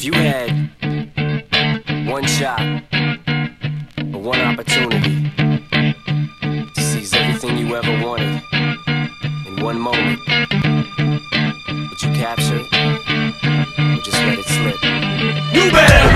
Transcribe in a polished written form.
If you had one shot or one opportunity to seize everything you ever wanted in one moment, would you capture it or just let it slip? You better